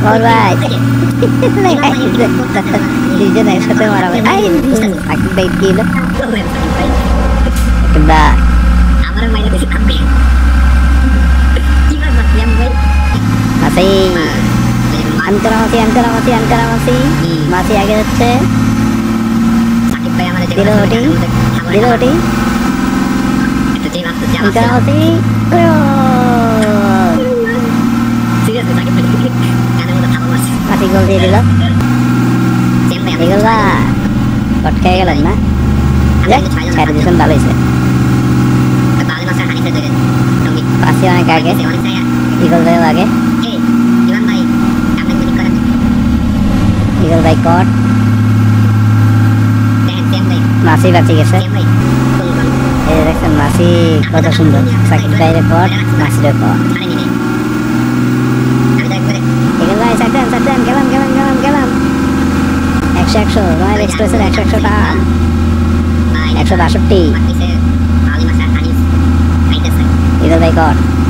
মর ভাই দুইজন একসাথে মারাবে আই সাকিব ভাই কি হলো কিংবা আমার মাইনে বেশি থাকবে কি বার বাকি আমি ভাই মাসি আনকারা মাসি মাসি আগে যাচ্ছে সাকিব ভাই আমাদের দিল ওটি একটু যে মাত্র যা আনকারা মাসি সিরিয়াসলি সাকিব ভাই কানের মধ্যে থাবা মারছে মাসি গোল দিয়ে দিল সেম ভাই এগুলো পটকে গেলেন না যাক ছেড়ে দিয়েছেন ভালো হয়েছে বালি মাছের হানিতে ধরে টঙ্গি মাসি অনেক আগে অনেক জায়গা ইগল ভাইও আগে এই ইমান ভাই আপনি গুলি করেন ইগল ভাই কট দেখেন সেম ভাই মাসি বাঁচি গেছে সেম ভাই ফুল গল এই যে দেখছেন মাসি কত সুন্দর সাকিব ভাইয়ের কট মাসির কট আরে নিনে আমি তো একবারে ইগল ভাই সাইড দেন গেলাম 100 রয়্যাল এক্সপ্রেসের 100 টাকা 162 মাটিতে বালি মাছের হানি খাইতেছে ইগল ভাই কট